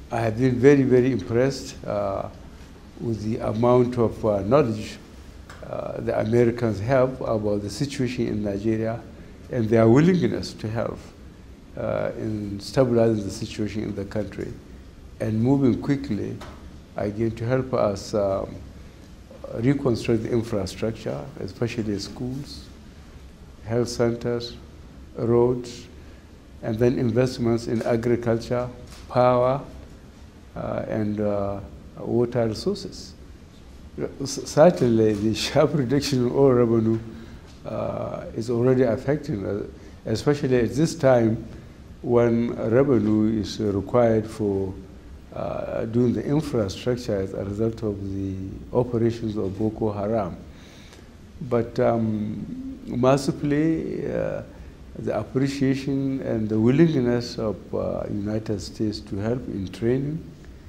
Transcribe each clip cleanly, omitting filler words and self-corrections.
I have been very, very impressed with the amount of knowledge the Americans have about the situation in Nigeria and their willingness to help in stabilizing the situation in the country and moving quickly again to help us reconstruct the infrastructure, especially schools, health centers, roads, and then investments in agriculture, power, and water resources. Certainly, the sharp reduction in oil revenue is already affecting us, especially at this time when revenue is required for doing the infrastructure as a result of the operations of Boko Haram. But mercifully, the appreciation and the willingness of United States to help in training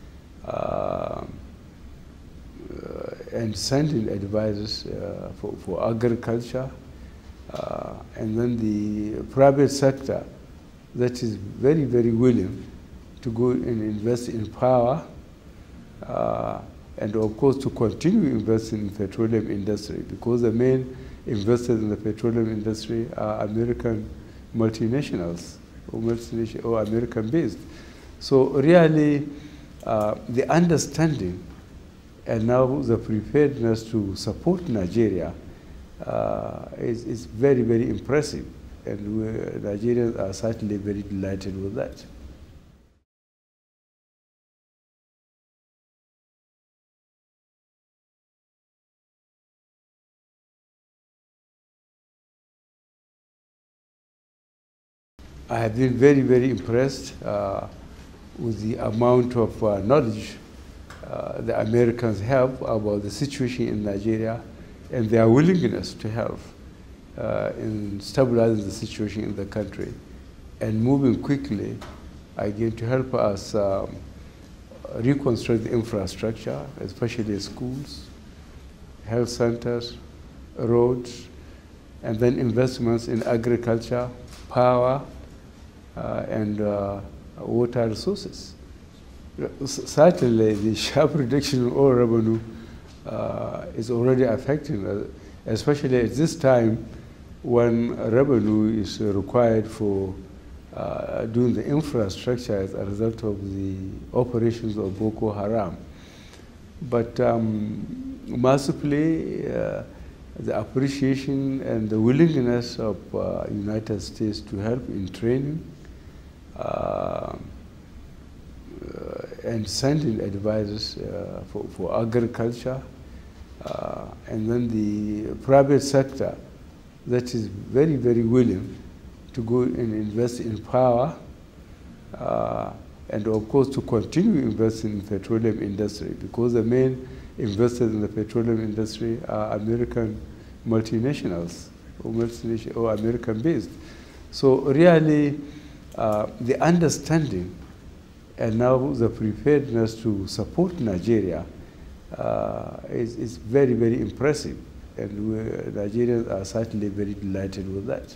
and sending advisors for agriculture, and then the private sector that is very, very willing to go and invest in power, and of course to continue investing in the petroleum industry, because the main investors in the petroleum industry are American multinationals or American-based. So really, the understanding and now the preparedness to support Nigeria is very, very impressive. And Nigerians are certainly very delighted with that. I have been very, very impressed with the amount of knowledge the Americans have about the situation in Nigeria and their willingness to help in stabilizing the situation in the country and moving quickly again to help us reconstruct the infrastructure, especially schools, health centers, roads, and then investments in agriculture, power, and water resources. Certainly, the sharp reduction in oil revenue is already affecting us, especially at this time when revenue is required for doing the infrastructure as a result of the operations of Boko Haram. But mercifully, the appreciation and the willingness of United States to help in training and sending advisors for agriculture, and then the private sector that is very, very willing to go and invest in power, and of course to continue investing in the petroleum industry, because the main investors in the petroleum industry are American multinationals or American-based. So really, the understanding and now the preparedness to support Nigeria is very, very impressive. And Nigerians are certainly very delighted with that.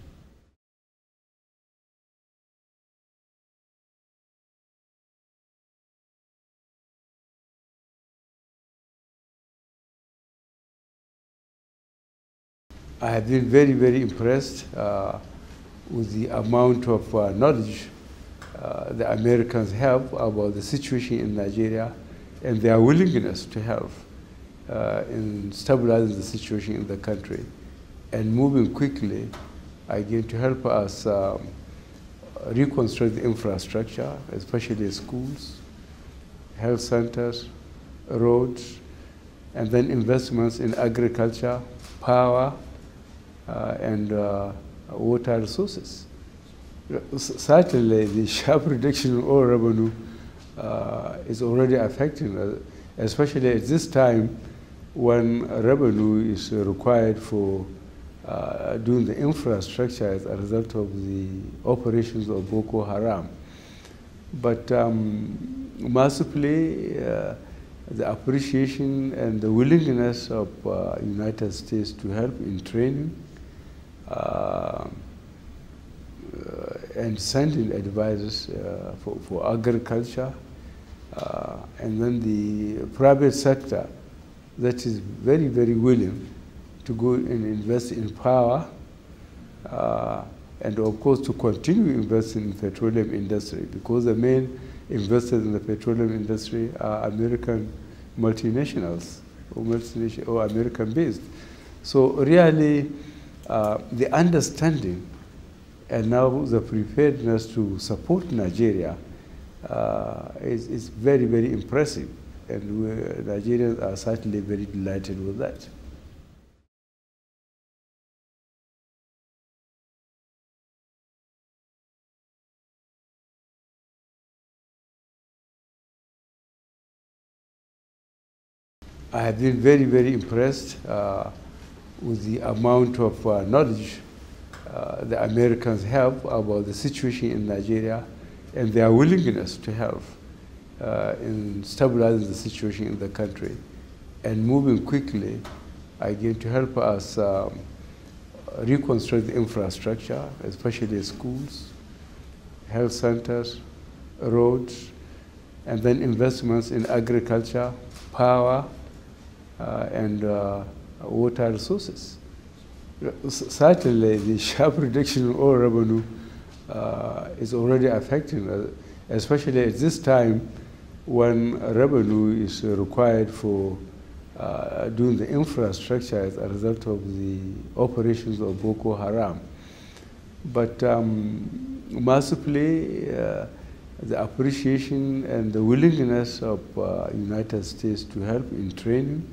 I have been very, very impressed with the amount of knowledge the Americans have about the situation in Nigeria and their willingness to help in stabilizing the situation in the country and moving quickly again to help us reconstruct the infrastructure, especially schools, health centers, roads, and then investments in agriculture, power, and water resources. Certainly, the sharp reduction in oil revenue is already affecting us, especially at this time when revenue is required for doing the infrastructure as a result of the operations of Boko Haram. But mercifully, the appreciation and the willingness of United States to help in training and sending advisors for agriculture, and then the private sector that is very, very willing to go and invest in power, and of course to continue investing in the petroleum industry, because the main investors in the petroleum industry are American multinationals or American based. So really the understanding and now the preparedness to support Nigeria is very, very impressive, and Nigerians are certainly very delighted with that. I have been very, very impressed with the amount of knowledge the Americans have about the situation in Nigeria and their willingness to help in stabilizing the situation in the country and moving quickly again to help us reconstruct the infrastructure, especially schools, health centers, roads, and then investments in agriculture, power, and water resources. Certainly, the sharp reduction in oil revenue is already affecting us, especially at this time when revenue is required for doing the infrastructure as a result of the operations of Boko Haram. But mercifully, the appreciation and the willingness of United States to help in training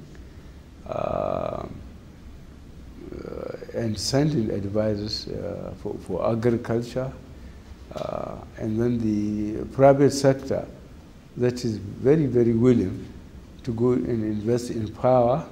and sending advisors for agriculture, and then the private sector that is very, very willing to go and invest in power,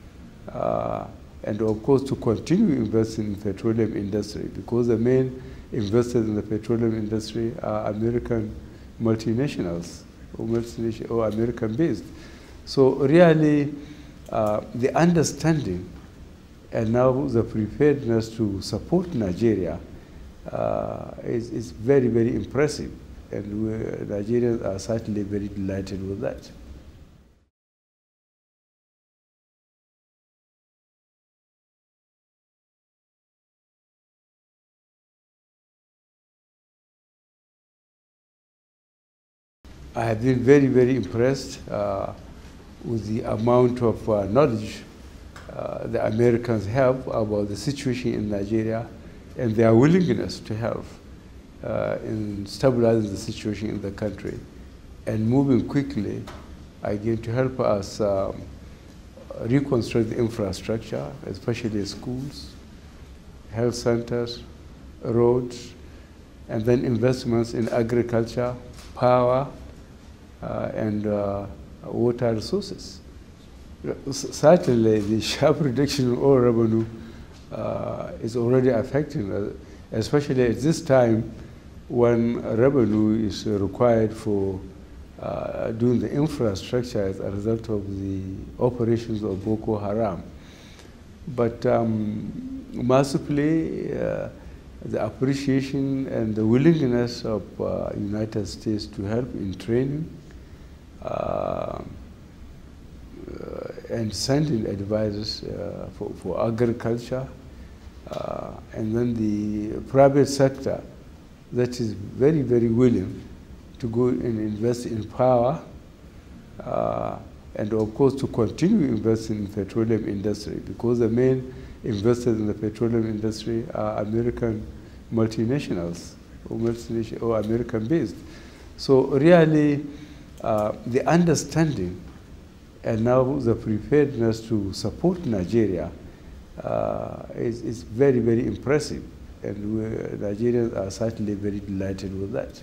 and of course to continue investing in the petroleum industry, because the main investors in the petroleum industry are American multinationals or American based. So really the understanding and now the preparedness to support Nigeria is very, very impressive, and Nigerians are certainly very delighted with that. I have been very, very impressed with the amount of knowledge the Americans have about the situation in Nigeria and their willingness to help in stabilizing the situation in the country and moving quickly again to help us reconstruct the infrastructure, especially schools, health centers, roads, and then investments in agriculture, power, and water resources. Certainly, the sharp reduction in oil revenue is already affecting us, especially at this time when revenue is required for doing the infrastructure as a result of the operations of Boko Haram. But mercifully, the appreciation and the willingness of United States to help in training and sending advisors for agriculture, and then the private sector that is very, very willing to go and invest in power, and of course to continue investing in the petroleum industry, because the main investors in the petroleum industry are American multinationals or American based. So really the understanding and now the preparedness to support Nigeria is very, very impressive, and Nigerians are certainly very delighted with that.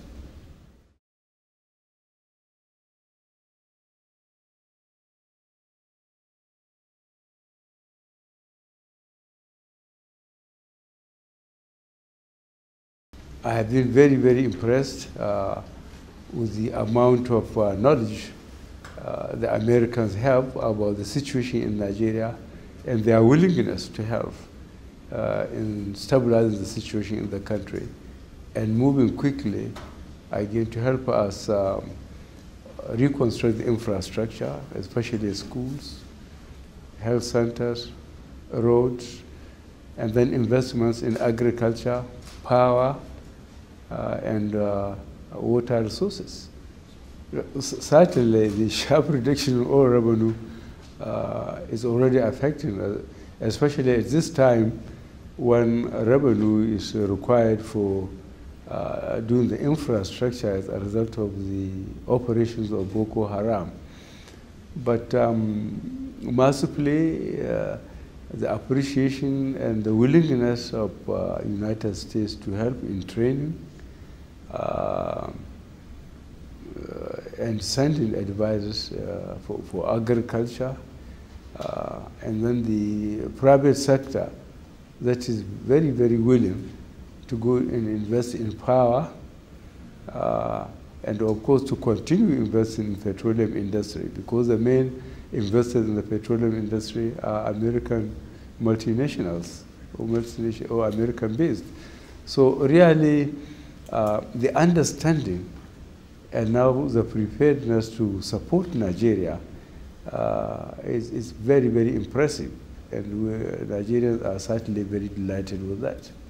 I have been very, very impressed with the amount of knowledge the Americans have about the situation in Nigeria and their willingness to help in stabilizing the situation in the country and moving quickly again to help us reconstruct the infrastructure, especially schools, health centers, roads, and then investments in agriculture, power, and water resources. Certainly, the sharp reduction in oil revenue is already affecting us, especially at this time when revenue is required for doing the infrastructure as a result of the operations of Boko Haram. But mercifully, the appreciation and the willingness of United States to help in training and sending advisors for agriculture, and then the private sector that is very, very willing to go and invest in power, and of course to continue investing in the petroleum industry, because the main investors in the petroleum industry are American multinationals or American-based. So really, the understanding and now the preparedness to support Nigeria is very, very impressive. And Nigerians are certainly very delighted with that.